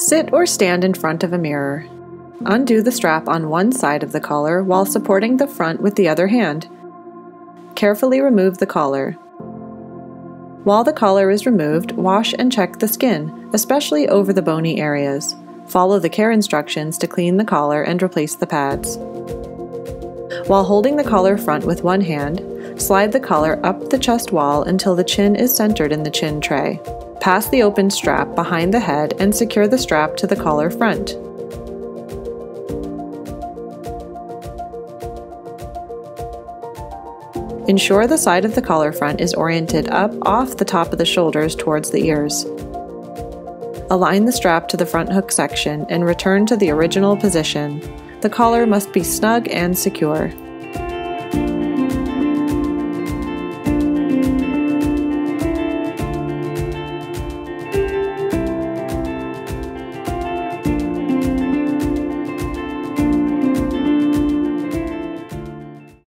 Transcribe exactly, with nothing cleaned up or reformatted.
Sit or stand in front of a mirror. Undo the strap on one side of the collar while supporting the front with the other hand. Carefully remove the collar. While the collar is removed, wash and check the skin, especially over the bony areas. Follow the care instructions to clean the collar and replace the pads. While holding the collar front with one hand, slide the collar up the chest wall until the chin is centered in the chin tray. Pass the open strap behind the head and secure the strap to the collar front. Ensure the side of the collar front is oriented up off the top of the shoulders towards the ears. Align the strap to the front hook section and return to the original position. The collar must be snug and secure.